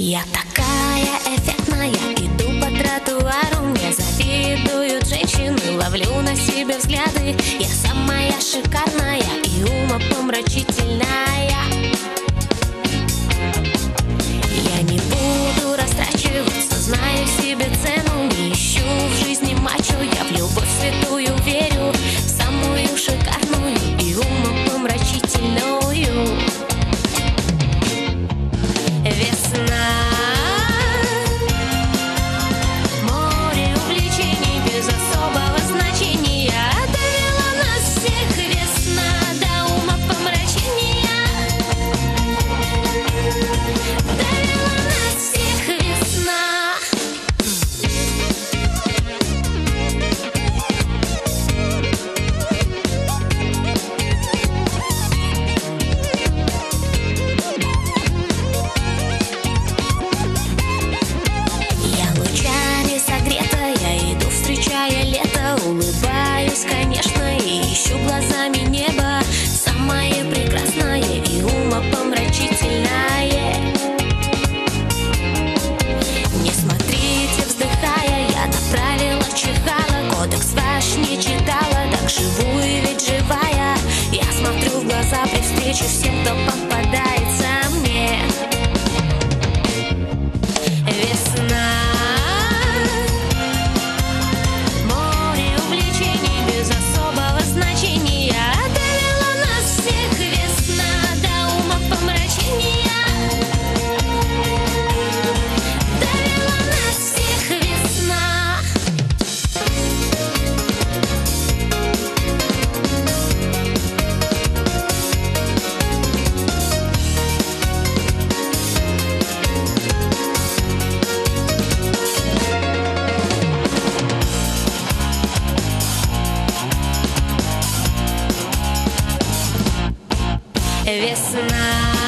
Я такая эффектная, иду по тротуару, мне завидуют женщины, ловлю на себе взгляды. Я самая шикарная и умопомрачительная. Я не буду растрачиваться, знаю себе цену, не ищу в жизни мачо, я в любовь святую верю, самую шикарную и умопомрачительную. Весна, море увлечений без особого значения довела нас всех. Весна до умопомрачения довела нас всех. Весна. Улыбаюсь, конечно, и ищу глазами небо, самое прекрасное и умопомрачительное. Не смотрите, вздыхая, я направила чихала, кодекс ваш не читала, так живу и ведь живая. Я смотрю в глаза при встрече всем, кто попадается мне. Весна. Весна.